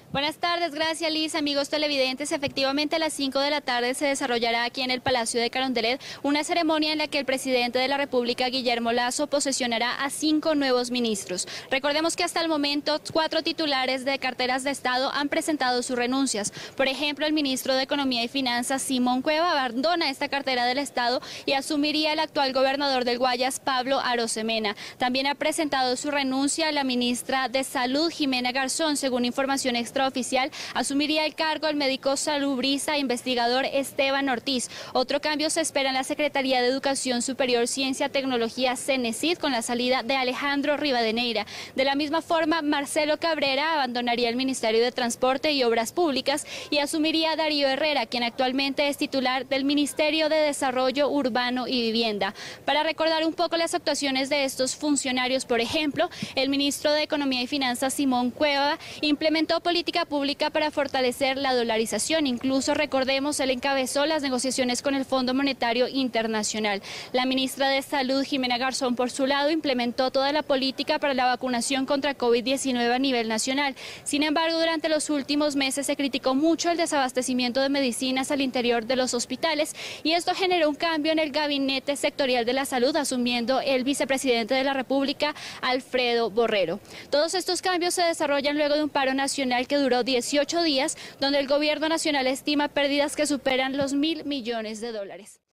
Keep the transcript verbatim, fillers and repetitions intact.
Buenas tardes, gracias Liz, amigos televidentes. Efectivamente, a las cinco de la tarde se desarrollará aquí en el Palacio de Carondelet una ceremonia en la que el presidente de la República, Guillermo Lasso, posesionará a cinco nuevos ministros. Recordemos que hasta el momento cuatro titulares de carteras de Estado han presentado sus renuncias. Por ejemplo, el ministro de Economía y Finanzas, Simón Cueva, abandona esta cartera del Estado y asumiría el actual gobernador del Guayas, Pablo Arosemena. También ha presentado su renuncia la ministra de Salud, Jimena Garzón, según información extraoficial. Asumiría el cargo el médico salubrista e investigador Esteban Ortiz. Otro cambio se espera en la Secretaría de Educación Superior, Ciencia, Tecnología, CENESID, con la salida de Alejandro Rivadeneira. De la misma forma, Marcelo Cabrera abandonaría el Ministerio de Transporte y Obras Públicas y asumiría a Darío Herrera, quien actualmente es titular del Ministerio de Desarrollo Urbano y Vivienda. Para recordar un poco las actuaciones de estos funcionarios, por ejemplo, el ministro de Economía y Finanzas, Simón Cueva, implementó políticas pública para fortalecer la dolarización. Incluso, recordemos, él encabezó las negociaciones con el Fondo Monetario Internacional. La ministra de Salud, Jimena Garzón, por su lado, implementó toda la política para la vacunación contra COVID diecinueve a nivel nacional. Sin embargo, durante los últimos meses se criticó mucho el desabastecimiento de medicinas al interior de los hospitales y esto generó un cambio en el gabinete sectorial de la salud, asumiendo el vicepresidente de la República, Alfredo Borrero. Todos estos cambios se desarrollan luego de un paro nacional que duró dieciocho días, donde el gobierno nacional estima pérdidas que superan los mil millones de dólares.